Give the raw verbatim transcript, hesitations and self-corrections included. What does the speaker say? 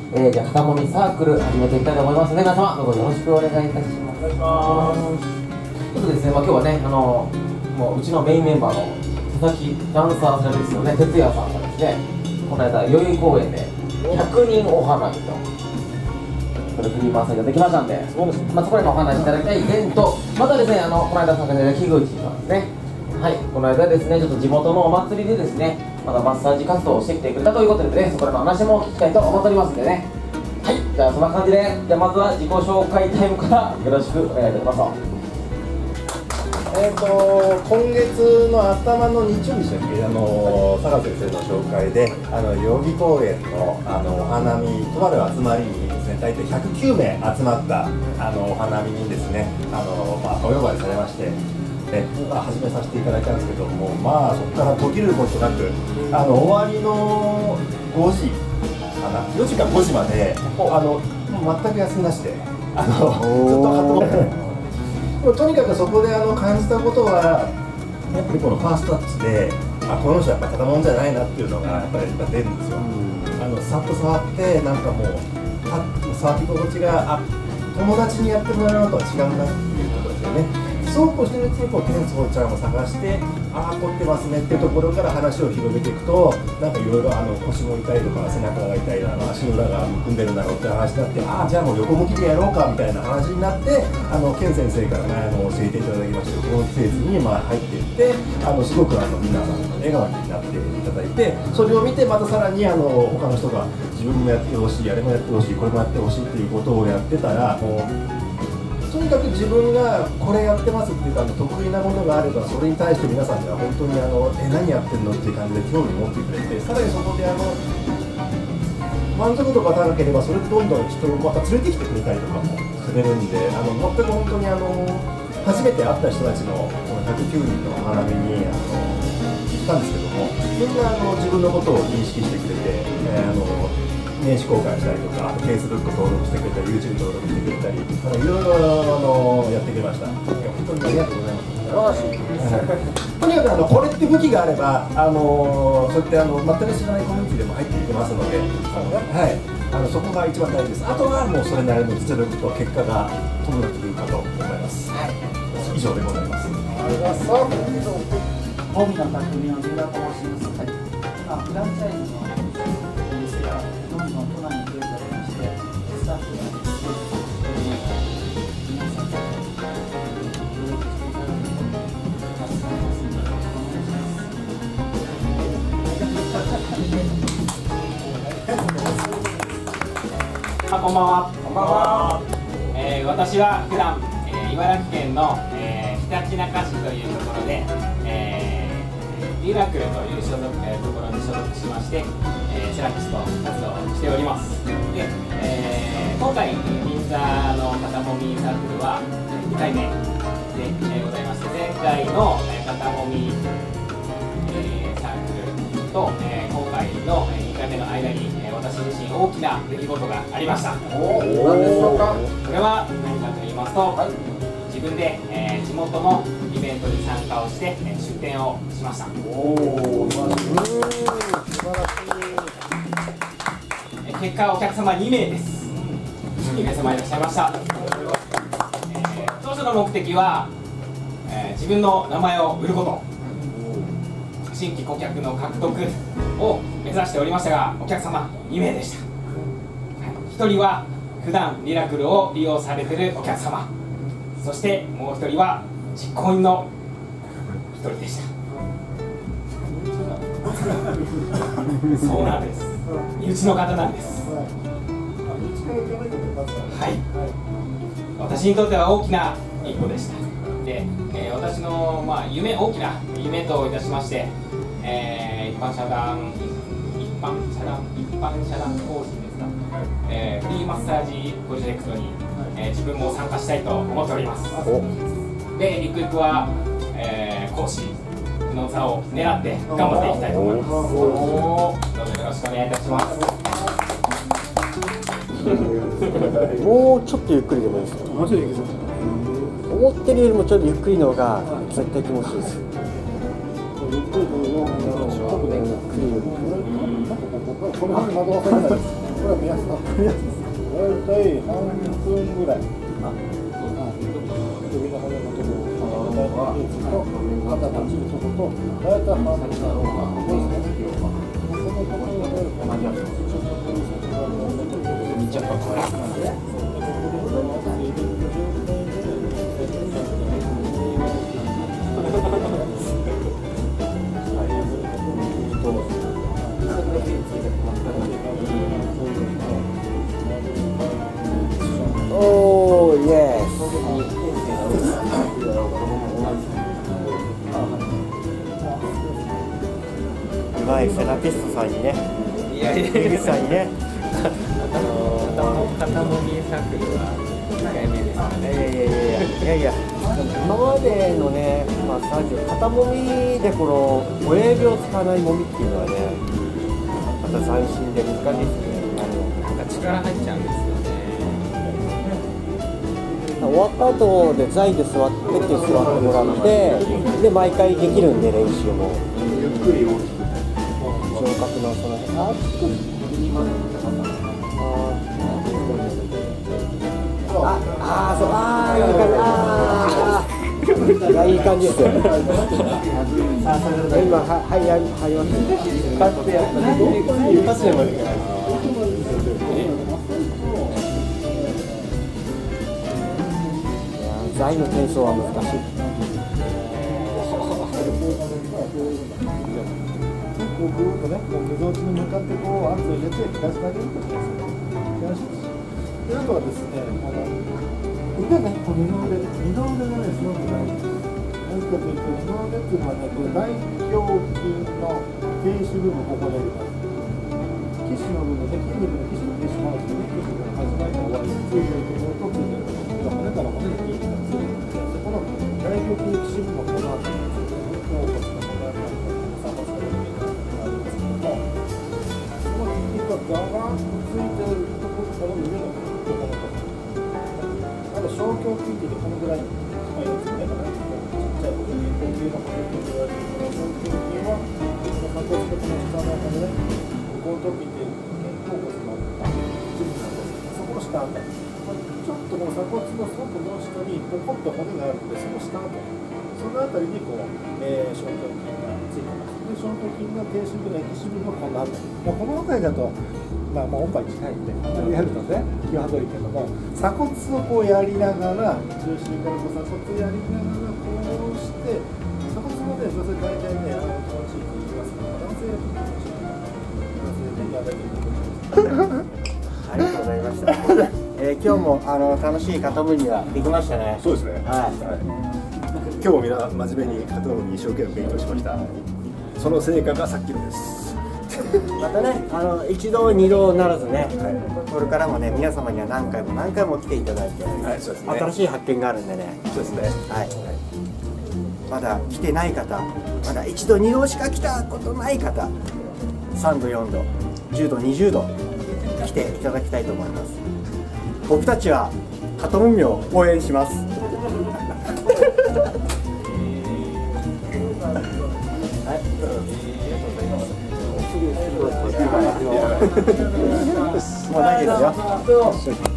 えー、じゃあ肩もみサークル始めていきたいと思いますので、皆様どうぞよろしくお願いいたします。お願いします。ちょっとですね、まあ、今日はね、あのもううちのメインメンバーの佐々木ダンサーさんですよね、哲也さんがですね、この間代々木公園でひゃくにんお花見とこれフリーマーサーができましたんで、そうです、まあ、そこでお話しいただきたいイベント、またですね、あのこの間参加した木口さんですね、はい、この間ですね、ちょっと地元のお祭りでですね、またマッサージ活動をしてきてくれたということでね、そこらの話も聞きたいと思っておりますんでね。はい、じゃあそんな感じで、じゃあまずは自己紹介タイムからよろしくお願いいたします。 えーと今月の頭の日曜日でしたっけ、あの佐賀先生の紹介で、あの代々木公園のあのお花見、とある集まりにですね、大体ひゃくきゅうめい集まったあのお花見にですね、あの、まあ、お呼ばれされまして、ね、まあ、始めさせていただいたんですけども、まあそこから途切れることなく、あの終わりのごじかな、よじかごじまで、あの全く休みなしで、あのずっと活動とにかくそこであの感じたことは、やっぱりこのファーストタッチで、あ、この人はやっぱただもんじゃないなっていうのがやっぱり出るんですよ。あのさっと触って、なんかもう、触り心地が、あ、友達にやってもらうのとは違うなっていうことですよね。そうこうしてるうちにこうケンソーちゃんを探して、ああ凝ってますねっていうところから話を広げていくと、なんかいろいろあの腰も痛いとか背中が痛いな、足の裏がむくんでるんだろうって話になって、ああじゃあもう横向きでやろうかみたいな話になって、あのケン先生から前、ね、あの教えていただきまして、この施設にまあ入っていって、あのすごくあの皆さんの笑顔になっていただいて、それを見てまたさらにあの他の人が自分もやってほしい、あれもやってほしい、これもやってほしいっていうことをやってたら、もうとにかく自分がこれやってますっていうか、あの得意なものがあれば、それに対して皆さんが本当にあのえ何やってんのっていう感じで興味を持ってくれて、さらにそこであの満足度が高ければ、それでどんどん人をまた連れてきてくれたりとかもするんで、あの全く本当にあの初めて会った人たちのこのひゃくきゅうにんのお花見にあの行ったんですけども、みんなあの自分のことを認識してくれて、えー、あの名刺交換したりとか、フェイスブック 登録してくれたり、ユーチューブ 登録してくれたり、あのいろいろあのやってくれました。本当にありがとうございます。とにかくあのこれって武器があれば、あのそういってあの全く知らないコミュニティでも入っていけますので、あの、はい、あのそこが一番大事です。あとはもうそれなりの実力と結果が伴ってくるかと思います。はい、以上でございます。 ありがとうございます。帯の匠の三浦と申します。はい、あ、フランチャイズのお店がどんどん都内に増えておりまして、スタッフがすごく皆さんと協力していただくと助かりますので、お願いします。 あ、こんばんは。こんばんは。えー、私は普段、えー、茨城県の、えー、ひたちなか市というところで、えー、リラクルという所属、えー、ところに所属しまして、えー、セラピスト活動をしております。で、えー、今回銀座の肩もみサークルはにかいめで、えー、ございまして、前回の、えー、肩もみ、えー、サークルと、えー、今回のにかいめの間に、えー、私自身大きな出来事がありました。 おー、何でしょうか。 それは何かと言いますと、はい、自分で、えー、地元のイベントに参加をして、えー、出店をしました。おー、素晴らしい。えー、結果お客様にめいです。にめい様いらっしゃいました。えー、当初の目的は、えー、自分の名前を売ること、新規顧客の獲得を目指しておりましたが、お客様にめいでした。ひとりは普段リラクルを利用されているお客様、そしてもうひとりは実行委員のひとりでした。そうなんです。身内の方なんです。はい。私にとっては大きな一歩でした。で、えー、私の、まあ、夢、大きな夢といたしまして、えー、一般社団、一般社団、一般社団法人ですか、えー、フリーマッサージプロジェクトに、えー、自分も参加したいと思っております。で、ゆくゆくは、えー、講師の座を狙って頑張っていきたいと思います。どうぞよろしくお願いいたします。 もうちょっとゆっくりでもいいですか。もうちょっとゆっくり。思ってるよりもちょっとゆっくりの方が絶対気持ちいいです。ゆっくりの方がゆっくり。この辺惑わされないです。 これは目安の目安です。大体半分ぐらい。あ、首の骨のところ、大体ベースと肩が落ちるところと、大体半分だろうか。ここですね。そのところで同じやつ。ちょっとこれめっちゃかっこいい。 おー、イエス。うまいセラピストさんにね、 いやいや井口さんにね、 あの肩もみサークルはいっかいめですかね。 いやいやいやいやいやいや、今までのね、マッサージ、肩もみでこの親指を使わないもみっていうのはね、また斬新で難しいですね。 なんか力入っちゃうんですよね。 終わった後で座位で座ってって座ってもらって、で毎回できるんで練習も。ゆっくり大きく。聴覚のその辺。あ、ちょっと。ああ、そう、ああ、いい感じ。ああ。いや、いい感じですよ。今、は、はい、や、はい、ます。パッてやった。一発でもいいから。座位の転送は難しい。こうぐーっとね、こうみぞおちに向かってこう圧を入れて出してあげるとですね。で、あとはですね、あの腕ね、こう二の腕、二の腕がね、すごく大事。何かというと、二の腕っていうのはね、これ大胸筋の低脂部分ここにあります。皮脂の部分で筋肉の皮脂の停止もあるしね、皮脂の始まりの終わり、ついてるところとついてるところ、骨から骨に筋肉がついてる。この大胸筋の皮脂部分この後についてる。胸骨のこの辺りの鎖骨の部分がありますけども、その筋肉がガガーッとついてるところから上のところと。あと小胸筋ってこのぐらい、まあ、よつめかな、ちっちゃい骨に呼吸の骨って言われているこの小胸筋は、この鎖骨とこの下の辺りで、この時って肩甲骨の一部なんですけど、そこの下あたり。ちょっとこの鎖骨の外の下にポコッと骨があるので、その下あたり、そのあたりにこう、えー、小胸筋がついてます。で、小胸筋の低脂部のエキシ部のこのあたり。まあ、このあたりだと、まあ、まあ、おっぱい近いんで、あんまりやるとね、気はどいけども、鎖骨をこうやりながら、中心からこう鎖骨をやりながら、こうして、鎖骨まで女性大体ね、あの気持ちいいと言いますけど、男性は気持ちいい。男性でやられてる気持ちいい。ありがとうございました。えー、今日もあの楽しい肩もみができましたね。 そうですね。 はい。 はい、今日もみんな真面目に肩もみ一生懸命勉強しました。その成果がさっきのです。 またね、あの一度二度ならずね、はい、これからもね、皆様には何回も何回も来ていただいて、はい、そうですね、新しい発見があるんでね。 そうですね。 はい。まだ来てない方、まだ一度二度しか来たことない方、三度四度、十度二十度来ていただきたいと思います。僕たちは肩もみを応援します。もうないですよ。